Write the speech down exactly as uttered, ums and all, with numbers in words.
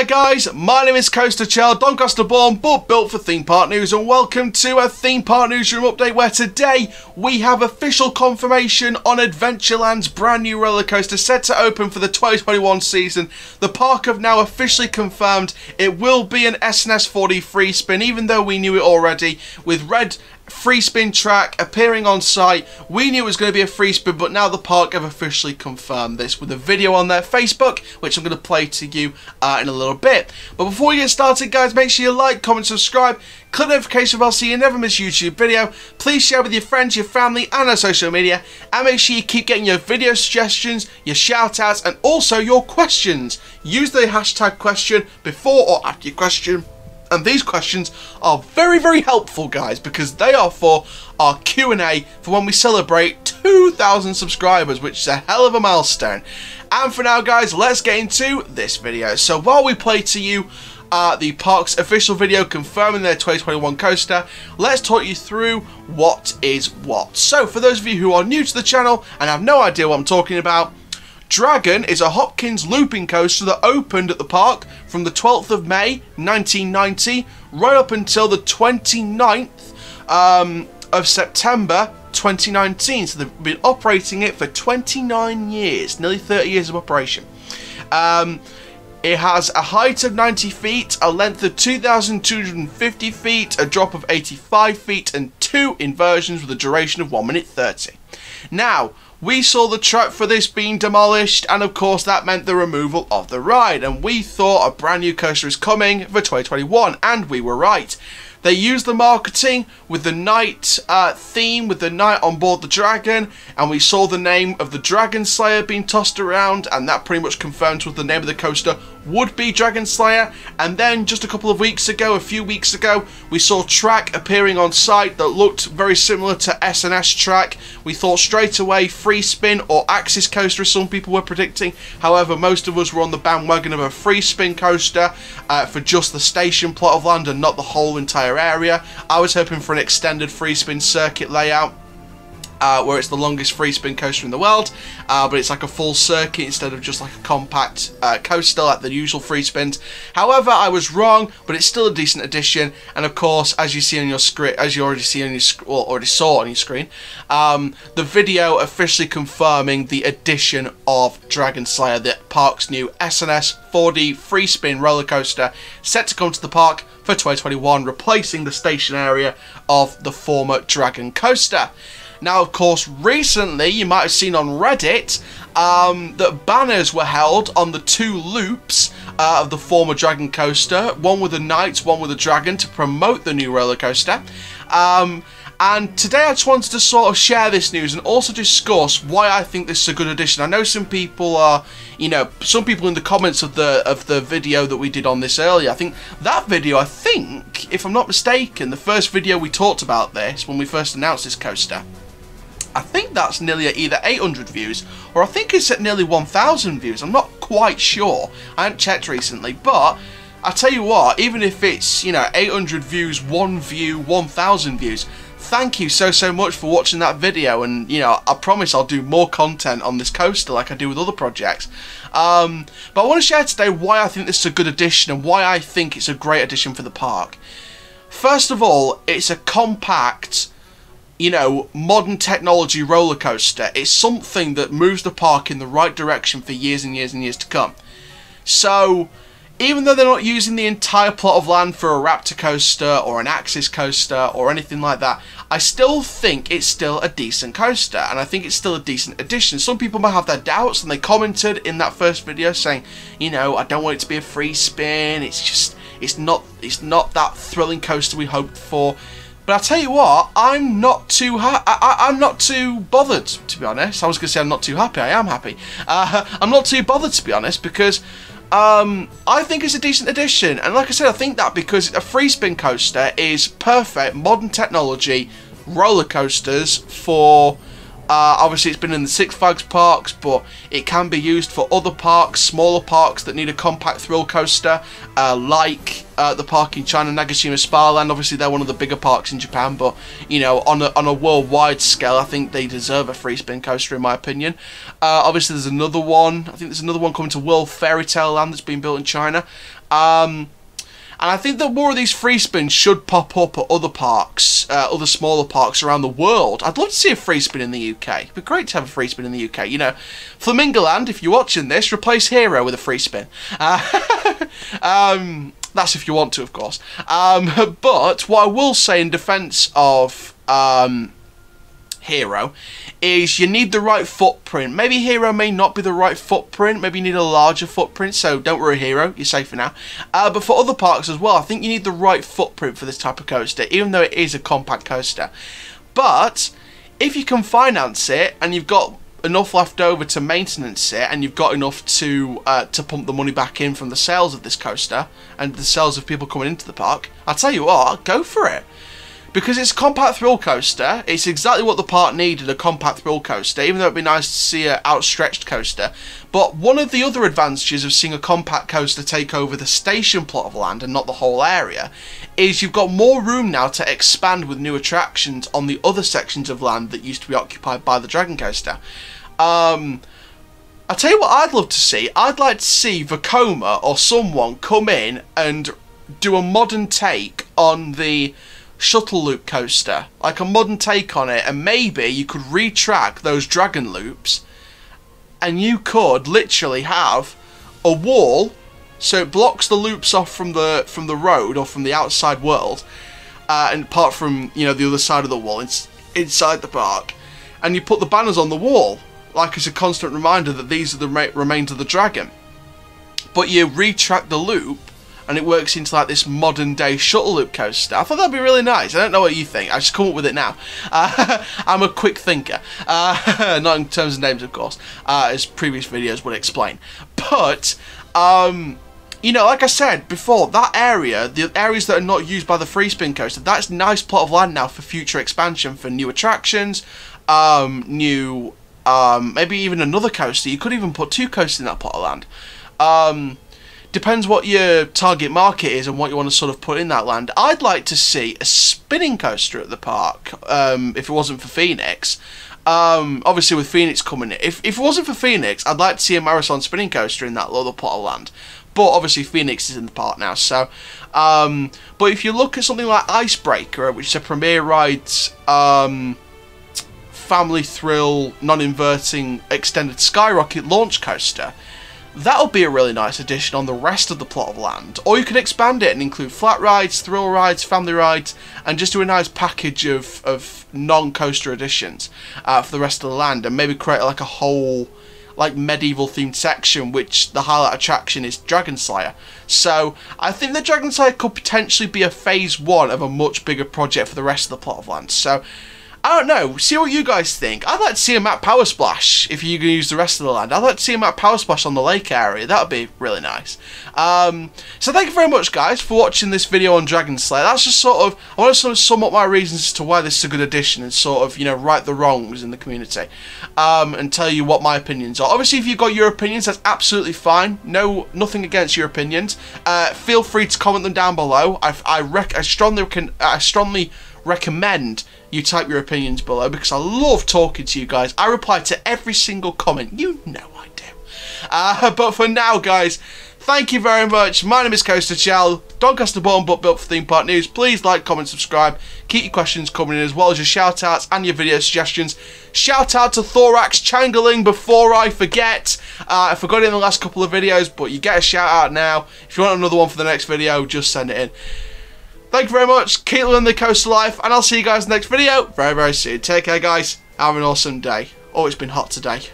there guys, my name is Coaster Child, Doncaster born but built for Theme Park News, and welcome to a Theme Park Newsroom update where today we have official confirmation on Adventureland's brand new roller coaster set to open for the twenty twenty-one season. The park have now officially confirmed it will be an S N S four D free spin, even though we knew it already, with red free spin track appearing on site. We knew it was going to be a free spin, but now the park have officially confirmed this with a video on their Facebook, which I'm going to play to you uh, in a little bit. But before we get started guys, make sure you like, comment, subscribe, click the notification bell so you never miss a YouTube video. Please share with your friends, your family and on social media, and make sure you keep getting your video suggestions, your shout outs and also your questions. Use the hashtag question before or after your question. And these questions are very, very helpful, guys, because they are for our Q and A for when we celebrate two thousand subscribers, which is a hell of a milestone. And for now, guys, let's get into this video. So while we play to you uh, the park's official video confirming their twenty twenty-one coaster, let's talk you through what is what. So for those of you who are new to the channel and have no idea what I'm talking about, Dragon is a Hopkins looping coaster that opened at the park from the twelfth of May nineteen ninety right up until the twenty-ninth um, of September twenty nineteen. So they've been operating it for twenty-nine years, nearly thirty years of operation. Um, it has a height of ninety feet, a length of two thousand two hundred fifty feet, a drop of eighty-five feet and two inversions with a duration of one minute thirty. Now, we saw the track for this being demolished, and of course that meant the removal of the ride, and we thought a brand new coaster is coming for twenty twenty-one, and we were right. They used the marketing with the night uh, theme, with the night on board the Dragon, and we saw the name of the Dragon Slayer being tossed around, and that pretty much confirmed what the name of the coaster would be, Dragon Slayer. And then just a couple of weeks ago, a few weeks ago, we saw track appearing on site that looked very similar to S N S track. We thought straight away free spin or Axis coaster as some people were predicting. However, most of us were on the bandwagon of a free spin coaster uh, for just the station plot of land and not the whole entire area. I was hoping for an extended free spin circuit layout, Uh, where it's the longest free spin coaster in the world, uh, but it's like a full circuit instead of just like a compact uh, coaster like the usual free spins. However, I was wrong, but it's still a decent addition. And of course, as you see on your screen, as you already see on your sc well, already saw on your screen, um, the video officially confirming the addition of Dragon Slayer, the park's new S N S four D free spin roller coaster, set to come to the park for twenty twenty-one, replacing the station area of the former Dragon coaster. Now, of course, recently you might have seen on Reddit um, that banners were held on the two loops uh, of the former Dragon coaster, one with the knight, one with the dragon, to promote the new roller coaster. Um, and today I just wanted to sort of share this news and also discuss why I think this is a good addition. I know some people are, you know, some people in the comments of the of the video that we did on this earlier. I think that video, I think, if I'm not mistaken, the first video we talked about this when we first announced this coaster, I think that's nearly at either eight hundred views, or I think it's at nearly one thousand views. I'm not quite sure. I haven't checked recently, but I tell you what, even if it's, you know, eight hundred views, one view, one thousand views, thank you so, so much for watching that video. And, you know, I promise I'll do more content on this coaster like I do with other projects. Um, but I want to share today why I think this is a good addition and why I think it's a great addition for the park. First of all, it's a compact, you know, modern technology roller coaster. It's something that moves the park in the right direction for years and years and years to come. So, even though they're not using the entire plot of land for a Raptor coaster or an Axis coaster or anything like that, I still think it's still a decent coaster, and I think it's still a decent addition. Some people might have their doubts, and they commented in that first video saying, you know, I don't want it to be a free spin. It's just, it's not, it's not that thrilling coaster we hoped for. But I tell you what, I'm not too ha I, I, I'm not too bothered, to be honest. I was going to say I'm not too happy. I am happy. Uh, I'm not too bothered, to be honest, because um, I think it's a decent addition. And like I said, I think that because a free spin coaster is perfect modern technology roller coasters for. Uh, obviously, it's been in the Six Flags parks, but it can be used for other parks, smaller parks that need a compact thrill coaster, uh, like uh, the park in China, Nagashima Spa-Land. Obviously, they're one of the bigger parks in Japan, but, you know, on a, on a worldwide scale, I think they deserve a free spin coaster, in my opinion. Uh, obviously, there's another one. I think there's another one coming to World Fairy Tale Land that's being built in China. Um, and I think that more of these free spins should pop up at other parks, uh, other smaller parks around the world. I'd love to see a free spin in the U K. It'd be great to have a free spin in the U K. You know, Flamingoland, if you're watching this, replace Hero with a free spin. Uh, um, that's if you want to, of course. Um, but what I will say in defence of um, Hero is you need the right footprint. Maybe Hero may not be the right footprint. Maybe you need a larger footprint, so don't worry, Hero, you're safe for now. Uh, but for other parks as well, I think you need the right footprint for this type of coaster, even though it is a compact coaster. But if you can finance it and you've got enough left over to maintenance it, and you've got enough to uh, to pump the money back in from the sales of this coaster and the sales of people coming into the park, I'll tell you what, go for it. Because it's a compact thrill coaster, it's exactly what the park needed, a compact thrill coaster, even though it'd be nice to see an outstretched coaster. But one of the other advantages of seeing a compact coaster take over the station plot of land and not the whole area is you've got more room now to expand with new attractions on the other sections of land that used to be occupied by the Dragon Coaster. Um, I'll tell you what I'd love to see. I'd like to see Vekoma or someone come in and do a modern take on the Shuttle Loop coaster, like a modern take on it, and maybe you could retrack those dragon loops and you could literally have a wall so it blocks the loops off from the from the road or from the outside world, uh, and apart from, you know, the other side of the wall, it's inside the park, and you put the banners on the wall like as a constant reminder that these are the remains of the dragon. But you retract the loop and it works into like this modern day Shuttle Loop coaster. I thought that'd be really nice. I don't know what you think. I just come up with it now. Uh, I'm a quick thinker. Uh, not in terms of names, of course, uh, as previous videos would explain. But, um, you know, like I said before, that area, the areas that are not used by the free spin coaster, that's a nice plot of land now for future expansion, for new attractions, um, new, um, maybe even another coaster. You could even put two coasters in that plot of land. Um... Depends what your target market is and what you want to sort of put in that land. I'd like to see a spinning coaster at the park, um, if it wasn't for Phoenix. Um, obviously with Phoenix coming in. If, if it wasn't for Phoenix, I'd like to see a marathon spinning coaster in that little plot of land. But obviously Phoenix is in the park now, so... Um, but if you look at something like Icebreaker, which is a Premier Rides um, family thrill, non-inverting, extended skyrocket launch coaster, that'll be a really nice addition on the rest of the plot of land. Or you can expand it and include flat rides, thrill rides, family rides, and just do a nice package of, of non-coaster additions uh, for the rest of the land, and maybe create like a whole like medieval themed section, which the highlight attraction is Dragon Slayer. So I think the Dragon Slayer could potentially be a phase one of a much bigger project for the rest of the plot of land. So I don't know, see what you guys think. I'd like to see a map Power Splash if you're going to use the rest of the land. I'd like to see a map Power Splash on the lake area. That would be really nice. Um, so thank you very much, guys, for watching this video on Dragon Slayer. That's just sort of, I want to sort of sum up my reasons as to why this is a good addition and sort of, you know, right the wrongs in the community. Um, and tell you what my opinions are. Obviously, if you've got your opinions, that's absolutely fine. No, nothing against your opinions. Uh, feel free to comment them down below. I, I, rec I strongly can, I strongly recommend you type your opinions below, because I love talking to you guys. I reply to every single comment. You know I do. Uh, but for now, guys, thank you very much. My name is Coaster Chell, Doncaster born but built for theme park news. Please like, comment, subscribe. Keep your questions coming in, as well as your shout outs and your video suggestions. Shout out to Thorax Changeling before I forget. Uh, I forgot it in the last couple of videos, but you get a shout out now. If you want another one for the next video, just send it in. Thank you very much, keep living the coaster life, and I'll see you guys in the next video very, very soon. Take care, guys. Have an awesome day. Oh, it's been hot today.